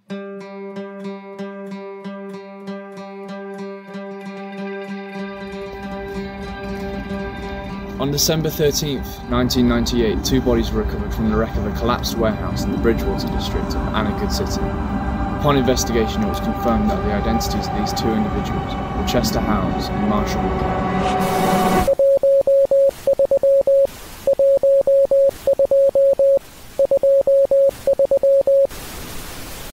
On December 13th, 1998, two bodies were recovered from the wreck of a collapsed warehouse in the Bridgewater district of Anacott City. Upon investigation, it was confirmed that the identities of these two individuals were Chester Howes and Marshall McCann.